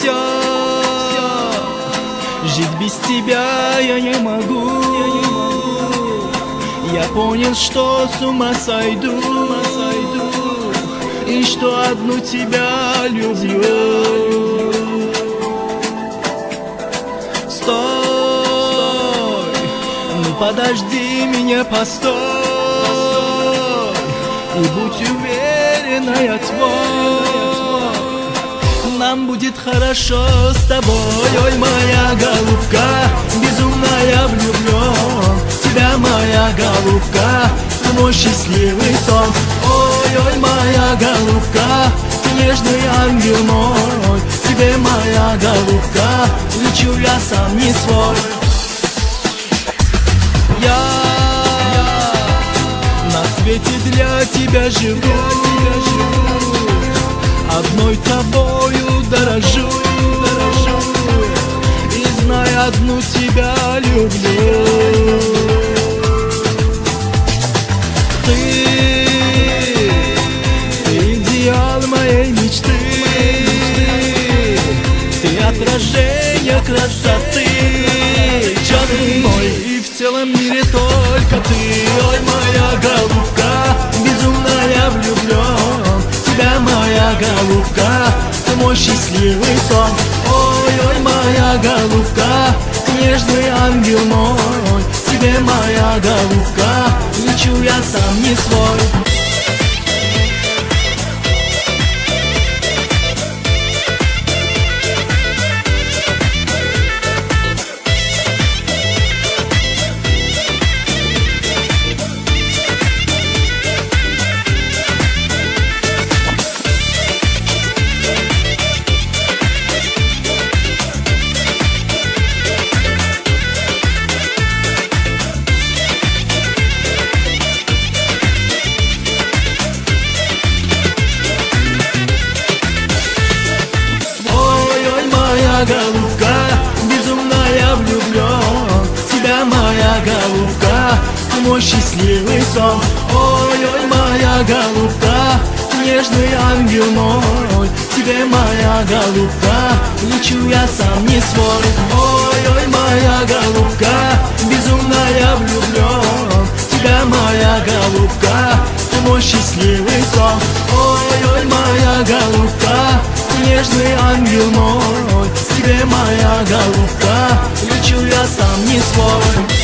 все, жить без тебя я не могу. Я понял, что с ума сойду, и что одну тебя люблю. Стой, ну подожди меня, постой, и будь уверена, я твой. Нам будет хорошо с тобой, ой, моя голубка, безумно я влюблен в тебя, моя голубка, ты мой счастливый сон. Ой, ой, моя голубка, ты нежный ангел мой, тебе, моя голубка, лечу я сам не свой. Я на свете для тебя живу, одной тобою дорожу, и знай, одну тебя люблю. Ты идеал моей мечты, ты отражение красоты, черный мой, и в целом мире только ты. Ой, моя голубка, безумно я влюблен в тебя, моя голубка, ты мой счастливый сон. Ой, ой, моя голубка, нежный ангел мой, тебе, моя голубка, лечу я сам не свой. Голубка, безумно я влюблен в тебя, моя голубка, ты мой счастливый сон. Ой, ой, моя голубка, нежный ангел мой, тебе, моя голубка, лечу я сам не свой. Ой, ой, моя голубка, безумно я влюблен в тебя, моя голубка, ты мой счастливый сон. Ой, ой, моя голубка, нежный ангел мой, тебе, моя голубка, лечу я сам не свой.